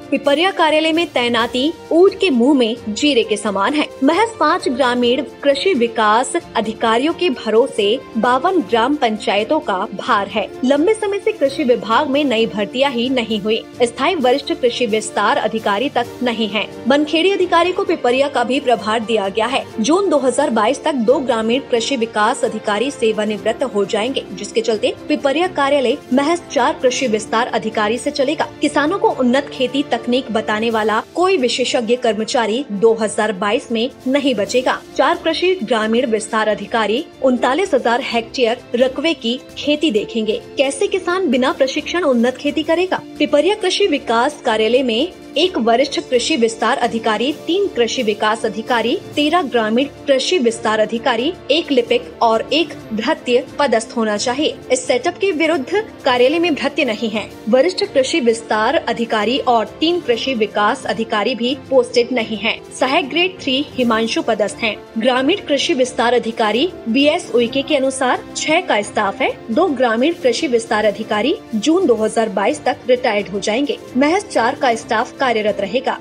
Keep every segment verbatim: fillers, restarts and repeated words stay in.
पिपरिया कार्यालय में तैनाती ऊंट के मुंह में जीरे के समान है। महज पाँच ग्रामीण कृषि विकास अधिकारियों के भरोसे बावन ग्राम पंचायतों का भार है। लंबे समय से कृषि विभाग में नई भर्तियां ही नहीं हुई। स्थायी वरिष्ठ कृषि विस्तार अधिकारी तक नहीं है। बनखेड़ी अधिकारी को पिपरिया का भी प्रभार दिया गया है। जून दो हज़ार बाईस तक दो ग्रामीण कृषि विकास अधिकारी सेवानिवृत्त हो जाएंगे, जिसके चलते पिपरिया कार्यालय महज चार कृषि विस्तार अधिकारी से चलेगा। किसानों को उन्नत खेती तकनीक बताने वाला कोई विशेषज्ञ कर्मचारी दो हज़ार बाईस में नहीं बचेगा। चार कृषि ग्रामीण विस्तार अधिकारी उनतालीस हजार हेक्टेयर रकबे की खेती देखेंगे। कैसे किसान बिना प्रशिक्षण उन्नत खेती करेगा? पिपरिया कृषि विकास कार्यालय में एक वरिष्ठ कृषि विस्तार अधिकारी, तीन कृषि विकास अधिकारी, तेरह ग्रामीण कृषि विस्तार अधिकारी, एक लिपिक और एक भृत्य पदस्थ होना चाहिए। इस सेटअप के विरुद्ध कार्यालय में भृत्य नहीं है। वरिष्ठ कृषि विस्तार अधिकारी और तीन कृषि विकास अधिकारी भी पोस्टेड नहीं हैं। सहायक ग्रेड थ्री हिमांशु पदस्थ हैं। ग्रामीण कृषि विस्तार अधिकारी बी एस उइके के अनुसार छह का स्टाफ है। दो ग्रामीण कृषि विस्तार अधिकारी जून दो हज़ार बाईस तक रिटायर्ड हो जाएंगे। महज चार का स्टाफ कार्यरत रहेगा।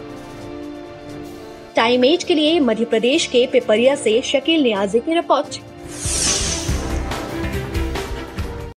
टाइम एज के लिए मध्य प्रदेश के पिपरिया से शकील नियाजी की रिपोर्ट।